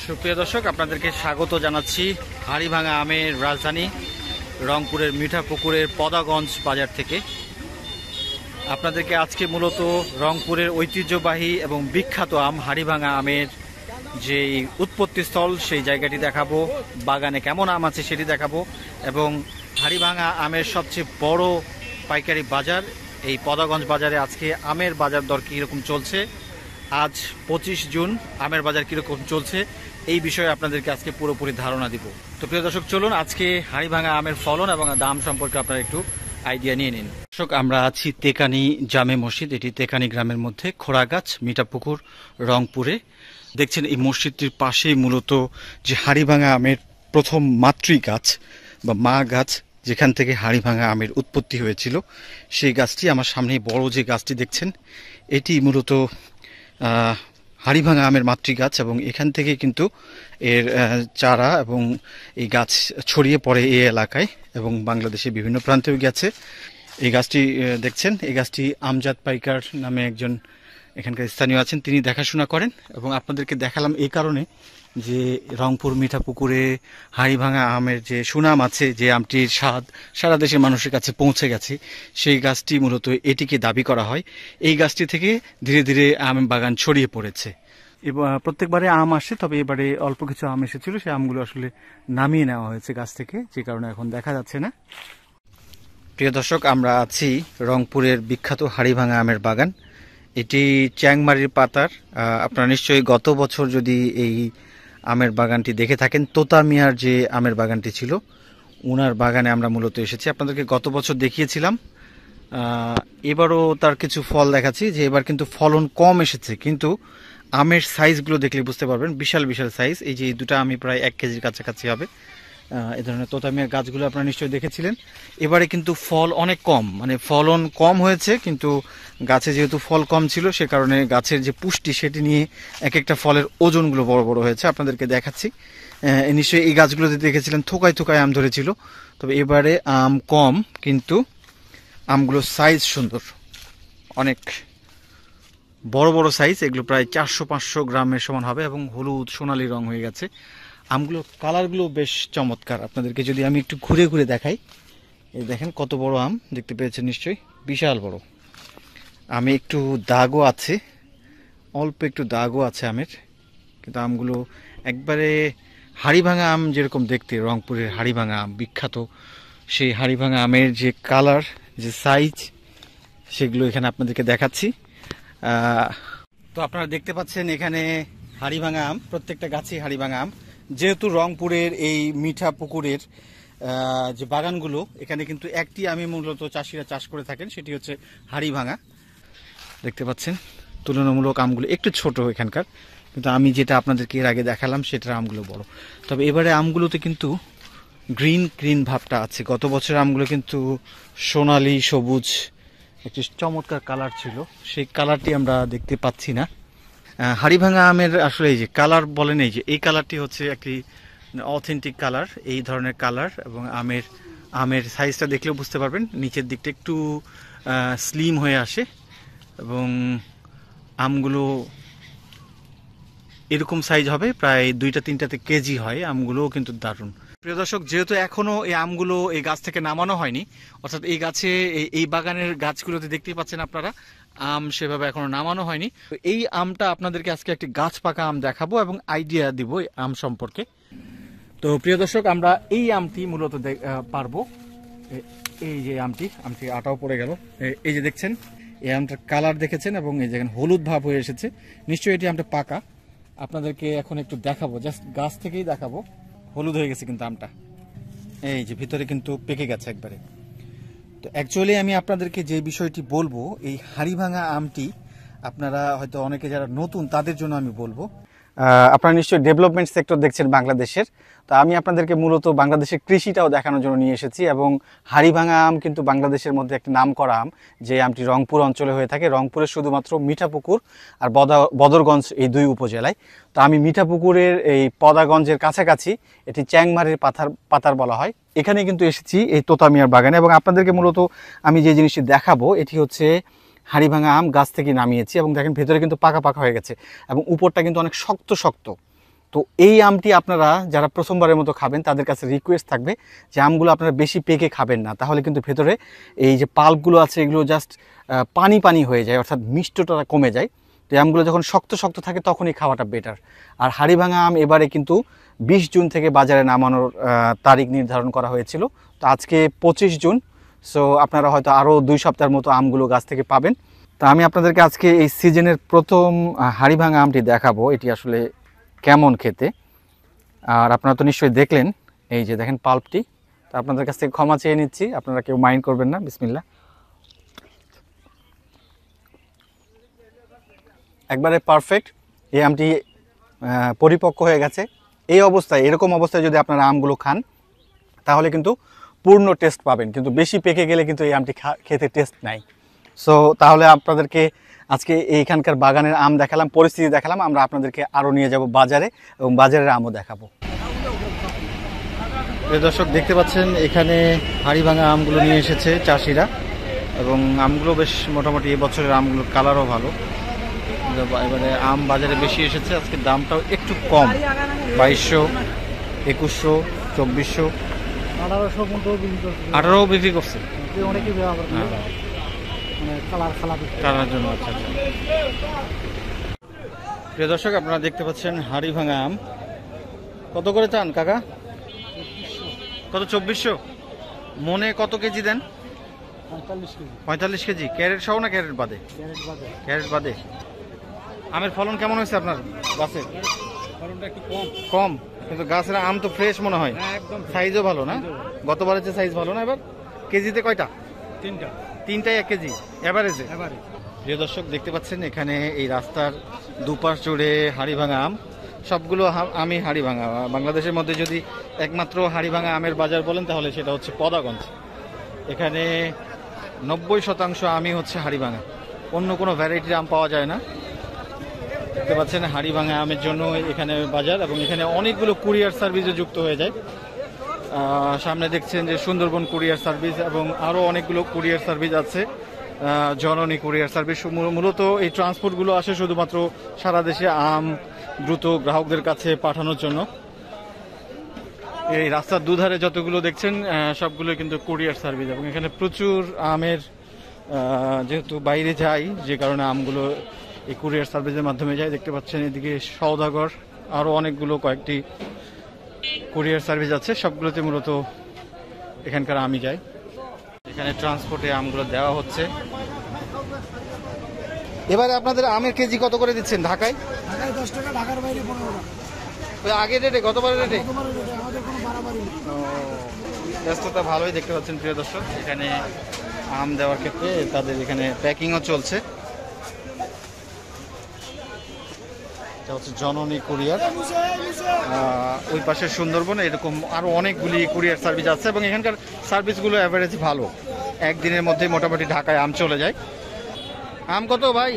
সুপ্রিয় দর্শক, আপনাদেরকে স্বাগত জানাচ্ছি হাড়িভাঙা আমের রাজধানী রংপুরের মিঠাপুকুরের পদাগঞ্জ বাজার থেকে। আপনাদেরকে আজকে মূলত রংপুরের ঐতিহ্যবাহী এবং বিখ্যাত আম হাড়িভাঙা আমের যেই উৎপত্তিস্থল সেই জায়গাটি দেখাবো, বাগানে কেমন আম আছে সেটি দেখাবো, এবং হাড়িভাঙা আমের সবচেয়ে বড় পাইকারি বাজার এই পদাগঞ্জ বাজারে আজকে আমের বাজার দর কীরকম চলছে, আজ 25 জুন আমের বাজার কীরকম চলছে এই বিষয়ে আপনাদেরকে আজকে পুরোপুরি ধারণা দিব। তো প্রিয় দর্শক, চলুন আজকে হাড়িভাঙা আমের ফলন এবং দাম সম্পর্কে আপনারা একটু আইডিয়া নিয়ে নিন। দর্শক, আমরা আছি তেকানি জামে মসজিদ, এটি তেকানি গ্রামের মধ্যে খোড়াগাছ, মিঠাপুকুর, রংপুরে। দেখছেন এই মসজিদটির পাশেই মূলত যে হাড়িভাঙা আমের প্রথম মাতৃ গাছ বা মা গাছ, যেখান থেকে হাড়িভাঙা আমের উৎপত্তি হয়েছিল, সেই গাছটি আমার সামনে বড় যে গাছটি দেখছেন এটি মূলত হাড়িভাঙা আমের মাতৃ গাছ, এবং এখান থেকে কিন্তু এর চারা এবং এই গাছ ছড়িয়ে পড়ে এই এলাকায় এবং বাংলাদেশের বিভিন্ন প্রান্তেও গেছে। এই গাছটি দেখছেন, এই গাছটি আমজাদ পাইকার নামে একজন এখানকার স্থানীয় আছেন, তিনি দেখাশোনা করেন। এবং আপনাদেরকে দেখালাম এই কারণে যে রংপুর মিঠাপুকুরে হাড়িভাঙা আমের যে সুনাম আছে, যে আমটির স্বাদ সারা দেশের মানুষের কাছে পৌঁছে গেছে, সেই গাছটি মূলত এটিকে দাবি করা হয়। এই গাছটি থেকে ধীরে ধীরে আম বাগান ছড়িয়ে পড়েছে। এবার প্রত্যেকবারে আম আসে, তবে এবারে অল্প কিছু আম এসেছিল, সেই আমগুলো আসলে নামিয়ে নেওয়া হয়েছে গাছ থেকে, যে কারণে এখন দেখা যাচ্ছে না। প্রিয় দর্শক, আমরা আছি রংপুরের বিখ্যাত হাড়িভাঙা আমের বাগান। এটি চ্যাংমারির পাতার। আপনারা নিশ্চয়ই গত বছর যদি এই আমের বাগানটি দেখে থাকেন, তোতা মিয়ার যে আমের বাগানটি ছিল, ওনার বাগানে আমরা মূলত এসেছি। আপনাদেরকে গত বছর দেখিয়েছিলাম, এবারও তার কিছু ফল দেখাচ্ছি যে এবার কিন্তু ফলন কম এসেছে, কিন্তু আমের সাইজগুলো দেখলে বুঝতে পারবেন বিশাল বিশাল সাইজ। এই যে দুটো আমি প্রায় 1 কেজির কাছাকাছি হবে। এ ধরনের তোতা মিয়ার গাছগুলো আপনারা নিশ্চয়ই দেখেছিলেন। এবারে কিন্তু ফল অনেক কম, মানে ফলন কম হয়েছে, কিন্তু গাছে যেহেতু ফল কম ছিল সে কারণে গাছের যে পুষ্টি সেটি নিয়ে এক একটা ফলের ওজনগুলো বড় বড় হয়েছে। আপনাদেরকে দেখাচ্ছি, নিশ্চয়ই এই গাছগুলোতে দেখেছিলেন থোকায় থোকায় আম ধরেছিল, তবে এবারে আম কম, কিন্তু আমগুলোর সাইজ সুন্দর, অনেক বড় বড় সাইজ। এগুলো প্রায় 400-500 গ্রামের সমান হবে এবং হলুদ সোনালি রং হয়ে গেছে। আমগুলো কালারগুলো বেশ চমৎকার। আপনাদেরকে যদি আমি একটু ঘুরে ঘুরে দেখাই, এই দেখেন কত বড় আম দেখতে পেয়েছেন, নিশ্চয়ই বিশাল বড়। আমে একটু দাগও আছে, অল্প একটু দাগও আছে আমের, কিন্তু আমগুলো একবারে হাড়িভাঙা আম যেরকম দেখতে, রংপুরের হাড়িভাঙা আম বিখ্যাত, সেই হাড়িভাঙা আমের যে কালার, যে সাইজ, সেগুলো এখানে আপনাদেরকে দেখাচ্ছি। তো আপনারা দেখতে পাচ্ছেন এখানে হাড়িভাঙা আম, প্রত্যেকটা গাছই হাড়িভাঙা আম। যেহেতু রংপুরের এই মিঠা পুকুরের যে বাগানগুলো, এখানে কিন্তু একটি আমি মূলত চাষিরা চাষ করে থাকেন, সেটি হচ্ছে হাড়িভাঙা। দেখতে পাচ্ছেন তুলনামূলক আমগুলো একটু ছোট এখানকার, কিন্তু আমি যেটা আপনাদেরকে এর আগে দেখালাম সেটার আমগুলো বড়। তবে এবারে আমগুলোতে কিন্তু গ্রিন গ্রিন ভাবটা আছে। গত বছর আমগুলো কিন্তু সোনালি সবুজ একটি চমৎকার কালার ছিল, সেই কালারটি আমরা দেখতে পাচ্ছি না। হাড়িভাঙা আমের আসলে এই যে কালার বলেন, এই যে এই কালারটি হচ্ছে একটি অথেন্টিক কালার, এই ধরনের কালার। এবং আমের সাইজটা দেখলেও বুঝতে পারবেন, নিচের দিকটা একটু স্লিম হয়ে আসে এবং আমগুলো এরকম সাইজ হবে, প্রায় 2-3টাতে কেজি হয়। আমগুলোও কিন্তু দারুণ। প্রিয় দর্শক, যেহেতু এখনো এই আমগুলো এই গাছ থেকে নামানো হয়নি, অর্থাৎ এই গাছে এই বাগানের গাছগুলোতে দেখতেই পাচ্ছেন আপনারা, আম সেভাবে এখনো নামানো হয়নি। তো এই আমটা আপনাদেরকে আজকে একটি গাছ পাকা আম দেখাবো এবং আইডিয়া দিব আম সম্পর্কে। তো প্রিয় দর্শক, আমরা এই আমটি মূলত পারবো। এই যে আমটি আটাও পড়ে গেল, এই যে দেখছেন এই আমটার কালার দেখেছেন, এবং এই যেখানে হলুদ ভাব হয়ে এসেছে, নিশ্চয়ই এটি আমটা পাকা। আপনাদেরকে এখন একটু দেখাবো, জাস্ট গাছ থেকেই দেখাবো। হলুদ হয়ে গেছে কিন্তু আমটা, এই যে ভিতরে কিন্তু পেকে গেছে একবারে। তো অ্যাকচুয়ালি আমি আপনাদেরকে যে বিষয়টি বলবো, এই হাড়িভাঙা আমটি আপনারা হয়তো অনেকে যারা নতুন তাদের জন্য আমি বলবো। আপনারা নিশ্চয়ই ডেভেলপমেন্ট সেক্টর দেখছেন বাংলাদেশের, তো আমি আপনাদেরকে মূলত বাংলাদেশের কৃষিটাও দেখানোর জন্য নিয়ে এসেছি। এবং হাড়িভাঙা আম কিন্তু বাংলাদেশের মধ্যে একটি নাম করা আম, যে আমটি রংপুর অঞ্চলে হয়ে থাকে, রংপুরের শুধুমাত্র মিঠাপুকুর আর বদরগঞ্জ এই 2 উপজেলায়। তো আমি মিঠাপুকুরের এই পদাগঞ্জের কাছাকাছি, এটি চ্যাংমারির পাতার বলা হয়, এখানে কিন্তু এসেছি এই তোতা মিয়ার বাগানে। এবং আপনাদেরকে মূলত আমি যে জিনিসটি দেখাবো, এটি হচ্ছে হাড়িভাঙা আম গাছ থেকে নামিয়েছি, এবং দেখেন ভেতরে কিন্তু পাকা পাকা হয়ে গেছে এবং উপরটা কিন্তু অনেক শক্ত শক্ত। তো এই আমটি আপনারা যারা প্রথমবারের মতো খাবেন তাদের কাছে রিকোয়েস্ট থাকবে যে আমগুলো আপনারা বেশি পেকে খাবেন না, তাহলে কিন্তু ভেতরে এই যে পাল্পগুলো আছে এগুলো জাস্ট পানি পানি হয়ে যায়, অর্থাৎ মিষ্টটা কমে যায়। তো আমগুলো যখন শক্ত শক্ত থাকে তখনই খাওয়াটা বেটার। আর হাড়িভাঙা আম এবারে কিন্তু 20 জুন থেকে বাজারে নামানোর তারিখ নির্ধারণ করা হয়েছিল। তো আজকে 25 জুন, সো আপনারা হয়তো আরও 2 সপ্তাহের মতো আমগুলো গাছ থেকে পাবেন। তা আমি আপনাদেরকে আজকে এই সিজনের প্রথম হাড়িভাঙা আমটি দেখাবো, এটি আসলে কেমন খেতে। আর আপনারা তো নিশ্চয়ই দেখলেন, এই যে দেখেন পাল্পটি। তা আপনাদের কাছ থেকে ক্ষমা চেয়ে নিচ্ছি, আপনারা কেউ মাইন্ড করবেন না। বিসমিল্লাহ। একবারে পারফেক্ট, এই আমটি পরিপক্ক হয়ে গেছে। এই অবস্থায়, এরকম অবস্থায় যদি আপনারা আমগুলো খান তাহলে কিন্তু পূর্ণ টেস্ট পাবেন, কিন্তু বেশি পেকে গেলে কিন্তু এই আমটি খেতে টেস্ট নাই। সো তাহলে আপনাদেরকে আজকে এইখানকার বাগানের আম দেখালাম, পরিস্থিতি দেখালাম, আমরা আপনাদেরকে আরও নিয়ে যাব বাজারে এবং বাজারের আমও দেখাবো। দর্শক দেখতে পাচ্ছেন এখানে হাড়িভাঙা আমগুলো নিয়ে এসেছে চাষিরা, এবং আমগুলো বেশ মোটামুটি এবছরের আমগুলোর কালারও ভালো। এবারে আম বাজারে বেশি এসেছে, আজকে দামটাও একটু কম, 2200, 2100, 2400, 1800 বিক্রি করছে কালার জন্য। আচ্ছা আচ্ছা, প্রিয় দর্শক আপনারা দেখতে পাচ্ছেন হাড়িভাঙা আম। কত করে চান কাকা? কত? 2400 মনে? কত কেজি দেন? 45 কেজি। ক্যারেট সহ না ক্যারেট বাদে? ক্যারেট বাদে। আমের ফলন কেমন হয়েছে আপনার গাছে? ফলনটা একটু কম, কিন্তু গাছের আম তো ফ্রেশ মনে হয়, সাইজও ভালো না? গতবারের যে সাইজ ভালো না এবার? কেজিতে কয়টা? 3টাই 1 কেজি এভারেজে। প্রিয় দর্শক দেখতে পাচ্ছেন এখানে এই রাস্তার দুপাশ জুড়ে হাড়িভাঙা আম, সবগুলো আমি হাড়িভাঙা। বাংলাদেশের মধ্যে যদি একমাত্র হাড়িভাঙা আমের বাজার বলেন তাহলে সেটা হচ্ছে পদাগঞ্জ। এখানে 90% আমই হচ্ছে হাড়িভাঙা, অন্য কোনো ভ্যারাইটির আম পাওয়া যায় না। দেখতে পাচ্ছেন হাড়িভাঙা আমের জন্য এখানে বাজার, এবং এখানে অনেকগুলো কুরিয়ার সার্ভিসও যুক্ত হয়ে যায়। সামনে দেখছেন যে সুন্দরবন কুরিয়ার সার্ভিস এবং আরও অনেকগুলো কুরিয়ার সার্ভিস আছে, জননী কুরিয়ার সার্ভিস। মূলত এই ট্রান্সপোর্টগুলো আসে শুধুমাত্র সারা দেশে আম দ্রুত গ্রাহকদের কাছে পাঠানোর জন্য। এই রাস্তার দুধারে যতগুলো দেখছেন সবগুলো কিন্তু কুরিয়ার সার্ভিস, এবং এখানে প্রচুর আমের যেহেতু বাইরে যায় যে কারণে আমগুলো এই কুরিয়ার সার্ভিসের মাধ্যমে যায়। দেখতে পাচ্ছেন এদিকে সওদাগর, আরও অনেকগুলো কয়েকটি কুরিয়ার সার্ভিস আছে, সবগুলোতে মূলত এখানকার আমই যায়। এখানে ট্রান্সপোর্টে আমগুলো দেওয়া হচ্ছে। এবারে আপনাদের আমের কেজি কত করে দিচ্ছেন? ঢাকায় 10 টাকা, ঢাকার বাইরে 15 টাকা। ওই আগের রেটে, গতবারের রেটে? ব্যস্ততা ভালোই দেখতে পাচ্ছেন প্রিয় দর্শক। এখানে আম দেওয়ার ক্ষেত্রে তাদের এখানে প্যাকিংও চলছে। এটা হচ্ছে জননী কুরিয়ার। ওই পাশে সুন্দরবনে এরকম আরো অনেকগুলি কুরিয়ার সার্ভিস আছে, এবং এখানকার সার্ভিসগুলো অ্যাভারেজ ভালো। একদিনের মধ্যে মোটামুটি ঢাকায় আম চলে যায়। আম কত ভাই?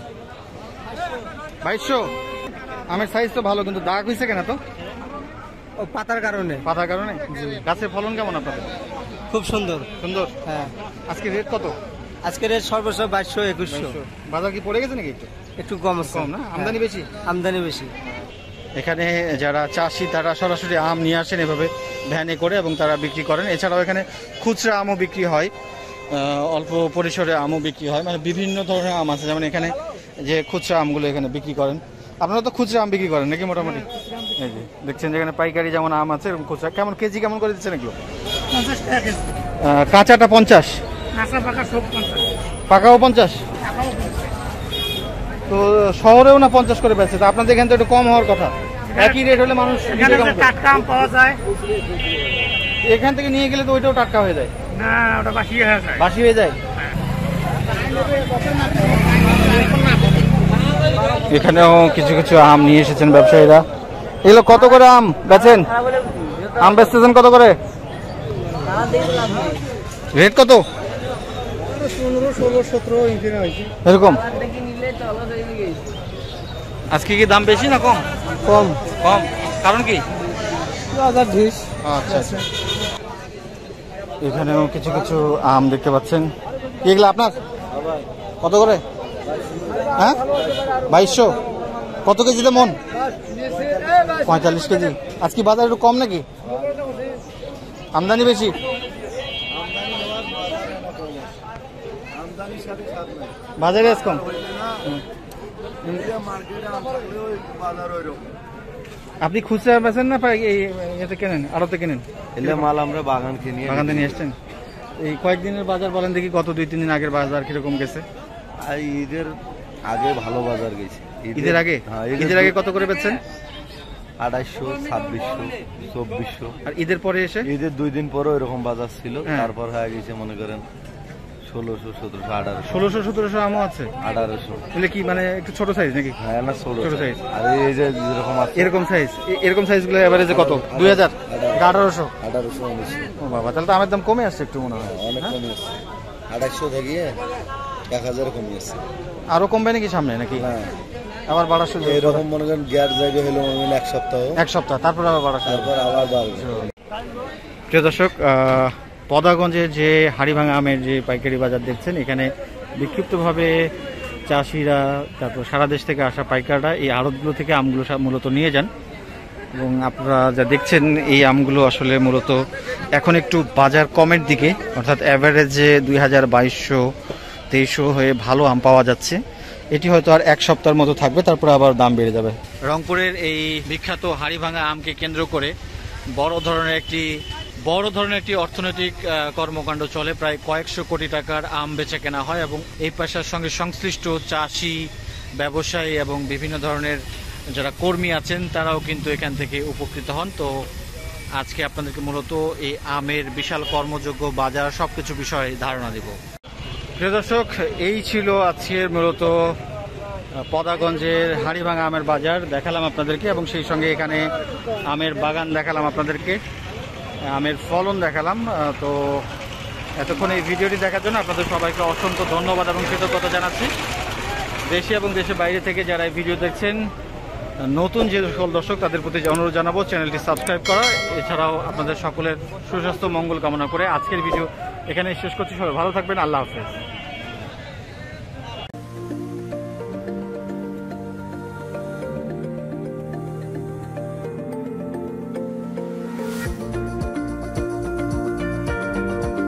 2200। আমের সাইজ তো ভালো, কিন্তু দাগ হয়েছে কেন? তো পাতার কারণে। পাতার কারণে? গাছের ফলন কেমন আপনাদের? খুব সুন্দর। সুন্দর। হ্যাঁ। আজকে রেট কত? আজকে রেট সর্বোচ্চ 2200, 2100। বাজার কি পড়ে গেছে নাকি? একটু কম না? আমদানি বেশি? আমদানি বেশি। এখানে যারা চাষি তারা সরাসরি আম নিয়ে আসেন এভাবে ভ্যানে করে, এবং তারা বিক্রি করেন। এছাড়াও এখানে খুচরা আমও বিক্রি হয়, অল্প পরিসরে আমও বিক্রি হয়, মানে বিভিন্ন ধরনের আম আছে। যেমন এখানে যে খুচরা আমগুলো এখানে বিক্রি করেন। আপনারা তো খুচরা আম বিক্রি করেন নাকি মোটামুটি? এই যে দেখছেন যেখানে পাইকারি যেমন আম আছে এরকম খুচরা। কেমন কেজি কেমন করে দিচ্ছেন এগুলো? 50 টাকা কেজি। কাঁচাটা 50, পাকা সব 50। পাকাও 50? তো শহরেও না 50 করে বেচে? তো আপনাদের এখানে তো একটু কম হওয়ার কথা, একই রেট হলে মানুষ। এখানে টাটকা আম পাওয়া যায়, এখান থেকে নিয়ে গেলে তো ওইটাও টাটকা হয়ে যায় না? ওটা বাসি হয়ে যায়। বাসি হয়ে যায়। এখানেও কিছু কিছু আম নিয়ে এসেছেন ব্যবসায়ীরা। এগুলো কত করে আম বেচেন? আম বেচতেছেন কত করে? রেট কত? 15, 16, 17 এরকম। আজকে কি দাম বেশি না কম? কম। কম কারণ কি? বাজার ঢিস। আচ্ছা আচ্ছা। এখানেও কিছু কিছু আম দেখতে পাচ্ছেন। এগুলো আপনার কত করে? হ্যাঁ 2200। কত কেজিতে মন? 45 কেজি। আজকে বাজার একটু কম নাকি? আমদানি বেশি? বাজারে আজ কম। আপনি খুচরা বেচেন না এতে কেনেন, আড়তে কেনেন? এলে মাল আমরা বাগান কিনি, বাগান থেকে নিয়ে আসছেন। এই কয়েকদিনের বাজার বলেন দেখি, গত 2-3 দিন আগের বাজার কিরকম গেছে? আর ঈদের আগে ভালো বাজার গেছে। ঈদের আগে? হ্যাঁ, ঈদের আগে কত করে বেচছেন? 2800, 2600, 2400। আর ঈদের পরে এসে? ঈদের 2 দিন পরও এরকম বাজার ছিল। হ্যাঁ। তারপর হয়ে গেছে মনে করেন 1600, 1700, 1800। 1600-1700 আমও আছে? 1800। এগুলো কি মানে একটু ছোট সাইজ নাকি? হ্যাঁ, না ছোট ছোট সাইজ। size। আর এই যে যেরকম আছে এরকম সাইজ? এরকম সাইজগুলো এভারেজে কত? 2000? 1800? 1800, 1900। ও বাবা, তাহলে তো আমের দাম কমে আসছে একটু মনে হয়। অনেক কমে আছে। 2800 থেকে 1000 কমে আছে। আরো কমবে নাকি সামনে নাকি? হ্যাঁ, আবার বাড়ার সুযোগ? এরকম মনে করেন গ্যার জায়গা হলো মনে করেন 1 সপ্তাহ, এক সপ্তাহ, তারপর আবার বাড়ার সুযোগ। তারপর আবার বাড়বে। প্রিয় দর্শক, পদাগঞ্জের যে হাড়িভাঙা আমের যে পাইকারি বাজার দেখছেন, এখানে বিক্ষিপ্তভাবে চাষিরা, তারপর সারা দেশ থেকে আসা পাইকাররা এই আড়তগুলো থেকে আমগুলো মূলত নিয়ে যান। এবং আপনারা যা দেখছেন, এই আমগুলো আসলে মূলত এখন একটু বাজার কমের দিকে, অর্থাৎ অ্যাভারেজে 2200-2300 হয়ে ভালো আম পাওয়া যাচ্ছে। এটি হয়তো আর এক সপ্তাহের মতো থাকবে, তারপরে আবার দাম বেড়ে যাবে। রংপুরের এই বিখ্যাত হাড়িভাঙা আমকে কেন্দ্র করে বড় ধরনের একটি অর্থনৈতিক কর্মকাণ্ড চলে। প্রায় কয়েকশো কোটি টাকার আম বেচা কেনা হয় এবং এই পেশার সঙ্গে সংশ্লিষ্ট চাষি, ব্যবসায়ী এবং বিভিন্ন ধরনের যারা কর্মী আছেন তারাও কিন্তু এখান থেকে উপকৃত হন। তো আজকে আপনাদেরকে মূলত এই আমের বিশাল কর্মযোগ্য বাজার সবকিছু বিষয়ে ধারণা দেব। প্রিয় দর্শক, এই ছিল আজকের মূলত পদাগঞ্জের হাড়িভাঙা আমের বাজার দেখালাম আপনাদেরকে, এবং সেই সঙ্গে এখানে আমের বাগান দেখালাম আপনাদেরকে, আমের ফলন দেখালাম। তো এতক্ষণ এই ভিডিওটি দেখার জন্য আপনাদের সবাইকে অসংখ্য ধন্যবাদ এবং কৃতজ্ঞতা জানাচ্ছি। দেশে এবং দেশের বাইরে থেকে যারা এই ভিডিও দেখছেন, নতুন যে সকল দর্শক তাদের প্রতি অনুরোধ জানাবো চ্যানেলটি সাবস্ক্রাইব করা। এছাড়াও আপনাদের সকলের সুস্বাস্থ্য মঙ্গল কামনা করে আজকের ভিডিও এখানে শেষ করছি। সবাই ভালো থাকবেন। আল্লাহ হাফেজ।